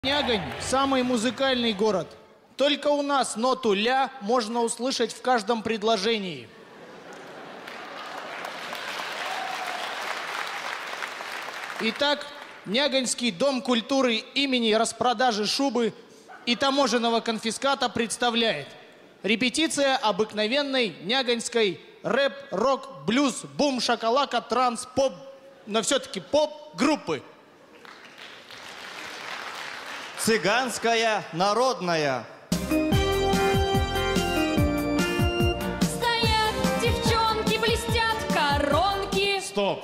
Нягань – самый музыкальный город. Только у нас ноту «ля» можно услышать в каждом предложении. Итак, Нягоньский дом культуры имени распродажи шубы и таможенного конфиската представляет репетиция обыкновенной нягоньской рэп, рок, блюз, бум, шакалака, транс, поп, но все-таки поп-группы. Цыганская народная. Стоят девчонки, блестят коронки. Стоп!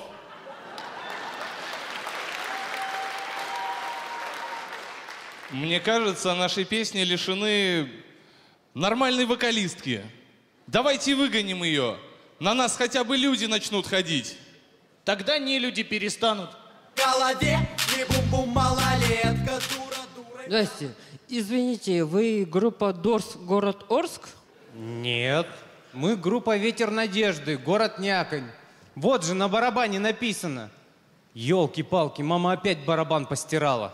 Мне кажется, наши песни лишены нормальной вокалистки. Давайте выгоним ее. На нас хотя бы люди начнут ходить. Тогда нелюди перестанут. В голове не бум-бум, малолетка, дура. Здрасте. Извините, вы группа Дорс, город Орск? Нет. Мы группа Ветер Надежды, город Няконь. Вот же на барабане написано. Ёлки-палки, мама опять барабан постирала.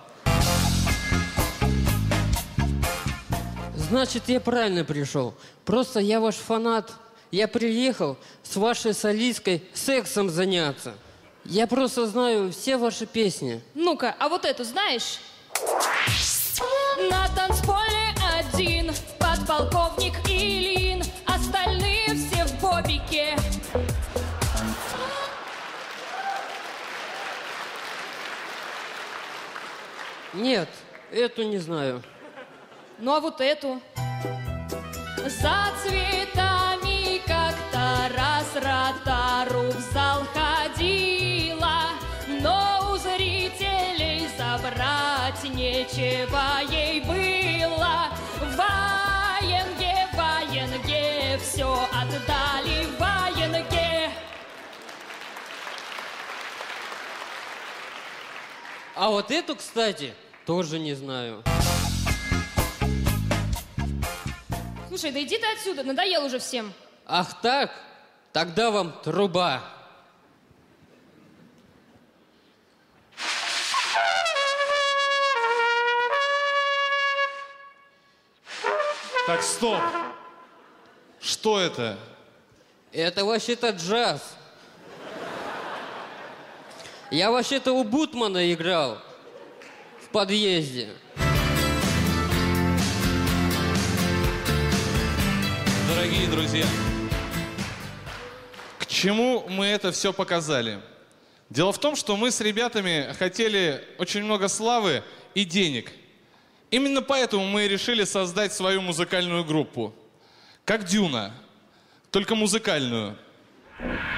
Значит, я правильно пришел. Просто я ваш фанат. Я приехал с вашей солисткой сексом заняться. Я просто знаю все ваши песни. Ну-ка, а вот эту знаешь? На танцполе один подполковник Ильин, остальные все в бобике. Нет, эту не знаю. Ну а вот эту? За цветами как-то раз Ротару в зал ходила, но у зрителей забрать нечего ей было. Ваенге, Ваенге, все отдали Ваенге. А вот эту, кстати, тоже не знаю. Слушай, да иди ты отсюда, надоел уже всем. Ах так? Тогда вам труба. Так, стоп! Что это? Это вообще-то джаз. Я вообще-то у Бутмана играл в подъезде. Дорогие друзья, к чему мы это все показали? Дело в том, что мы с ребятами хотели очень много славы и денег. Именно поэтому мы решили создать свою музыкальную группу. Как Дюна, только музыкальную.